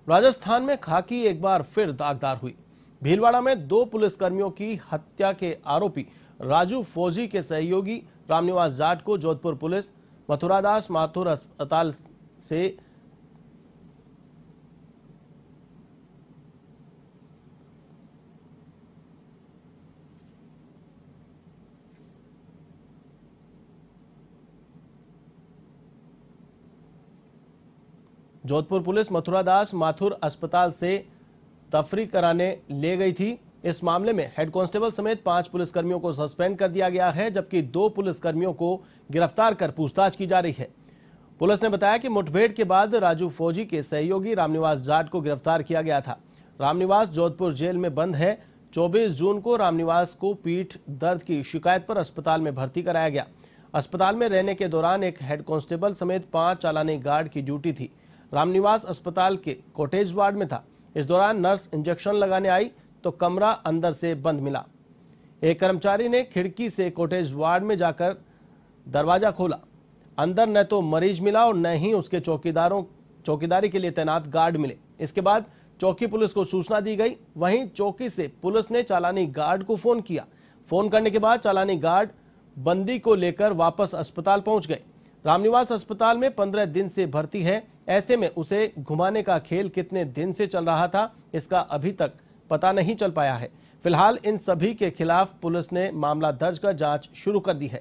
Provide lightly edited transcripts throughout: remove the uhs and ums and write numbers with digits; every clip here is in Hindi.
राजस्थान में खाकी एक बार फिर दागदार हुई। भीलवाड़ा में 2 पुलिसकर्मियों की हत्या के आरोपी राजू फौजी के सहयोगी रामनिवास जाट को जोधपुर पुलिस मथुरादास माथुर अस्पताल से मथुरादास माथुर अस्पताल से तफरी कराने ले गई थी। इस मामले में हेड कांस्टेबल समेत 5 पुलिसकर्मियों को सस्पेंड कर दिया गया है, जबकि 2 पुलिसकर्मियों को गिरफ्तार कर पूछताछ की जा रही है। पुलिस ने बताया कि मुठभेड़ के बाद राजू फौजी के सहयोगी रामनिवास जाट को गिरफ्तार किया गया था। रामनिवास जोधपुर जेल में बंद है। 24 जून को रामनिवास को पीठ दर्द की शिकायत पर अस्पताल में भर्ती कराया गया। अस्पताल में रहने के दौरान एक हेड कांस्टेबल समेत 5 चालानी गार्ड की ड्यूटी थी। रामनिवास अस्पताल के कॉटेज वार्ड में था। इस दौरान नर्स इंजेक्शन लगाने आई तो कमरा अंदर से बंद मिला। एक कर्मचारी ने खिड़की से कॉटेज वार्ड में जाकर दरवाजा खोला। अंदर न तो मरीज मिला और न ही उसके चौकीदारी के लिए तैनात गार्ड मिले। इसके बाद चौकी पुलिस को सूचना दी गई। वहीं चौकी से पुलिस ने चालानी गार्ड को फोन किया। फोन करने के बाद चालानी गार्ड बंदी को लेकर वापस अस्पताल पहुंच गए। रामनिवास अस्पताल में 15 दिन से भर्ती है। ऐसे में उसे घुमाने का खेल कितने दिन से चल रहा था, इसका अभी तक पता नहीं चल पाया है। फिलहाल इन सभी के खिलाफ पुलिस ने मामला दर्ज कर जांच शुरू कर दी है।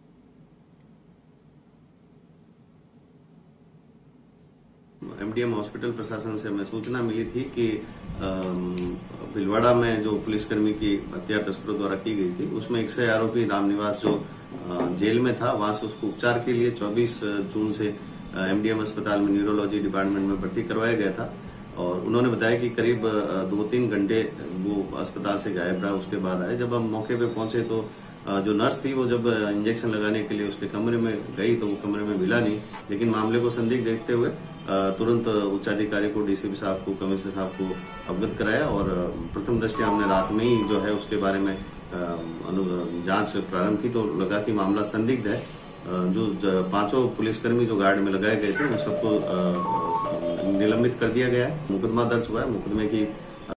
एमडीएम हॉस्पिटल प्रशासन से हमें सूचना मिली थी कि भीलवाड़ा में जो पुलिसकर्मी की हत्या तस्करों द्वारा की गई थी, उसमें एक से आरोपी रामनिवास जो जेल में था, वहां से उसको उपचार के लिए 24 जून से एमडीएम अस्पताल में न्यूरोलॉजी डिपार्टमेंट में भर्ती करवाया गया था। और उन्होंने बताया कि करीब 2-3 घंटे वो अस्पताल से गायब रहा। उसके बाद आए। जब हम मौके पे पहुंचे तो जो नर्स थी वो जब इंजेक्शन लगाने के लिए उसके कमरे में गई तो वो कमरे में मिला नहीं। लेकिन मामले को संदिग्ध देखते हुए तुरंत उच्चाधिकारी को, डीसीपी साहब को, कमिश्नर साहब को अवगत कराया और प्रथम दृष्टया हमने रात में ही जो है उसके बारे में जांच प्रारंभ की तो लगा कि मामला संदिग्ध है। जो 5 पुलिसकर्मी जो गार्ड में लगाए गए थे उन सबको निलंबित कर दिया गया है। मुकदमा दर्ज हुआ है। मुकदमे की